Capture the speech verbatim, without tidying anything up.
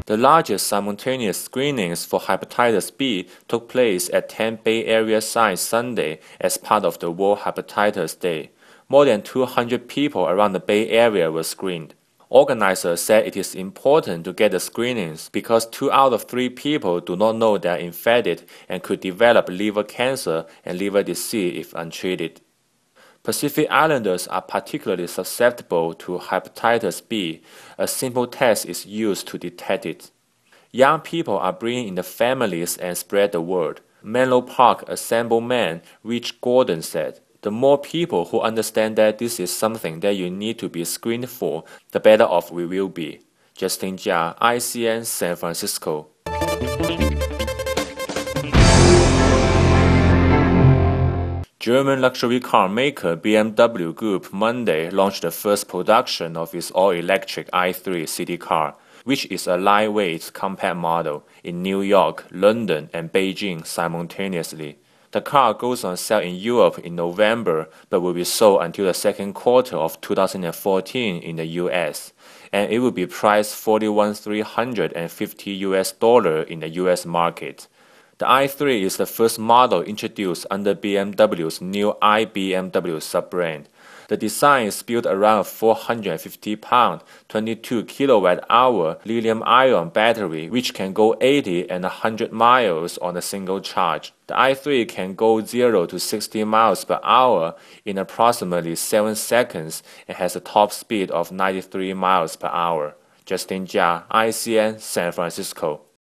The largest simultaneous screenings for hepatitis B took place at ten Bay Area sites Sunday as part of the World Hepatitis Day. More than two hundred people around the Bay Area were screened. Organizers said it is important to get the screenings because two out of three people do not know they are infected and could develop liver cancer and liver disease if untreated. Pacific Islanders are particularly susceptible to hepatitis B. A simple test is used to detect it. Young people are bringing in the families and spread the word. Menlo Park Assemblyman Rich Gordon said, "The more people who understand that this is something that you need to be screened for, the better off we will be." Justin Jia, I C N, San Francisco. German luxury car maker B M W Group Monday launched the first production of its all-electric i three city car, which is a lightweight, compact model, in New York, London, and Beijing simultaneously. The car goes on sale in Europe in November, but will be sold until the second quarter of two thousand fourteen in the U S, and it will be priced forty-one thousand three hundred fifty U S dollar in the U S market. The i three is the first model introduced under B M W's new i B M W sub-brand. The design is built around a four hundred fifty pound, twenty-two kilowatt hour lithium-ion battery which can go eighty and one hundred miles on a single charge. The i three can go zero to sixty miles per hour in approximately seven seconds and has a top speed of ninety-three miles per hour. Justin Jia, I C N, San Francisco.